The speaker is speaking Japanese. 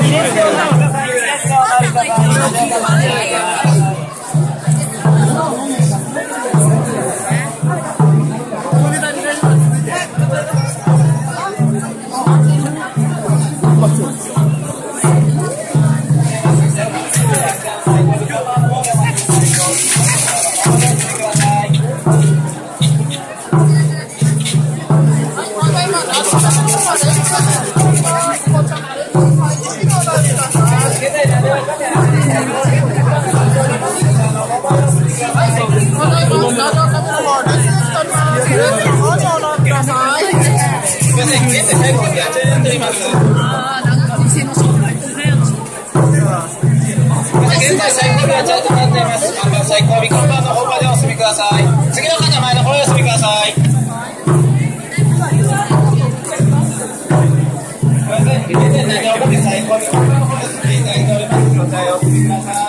最後尾看板の方までお進みください。次の方前の方へお進みください。すみません、入れてないで最後尾看板の方へお進みいただいております。ご対応ください。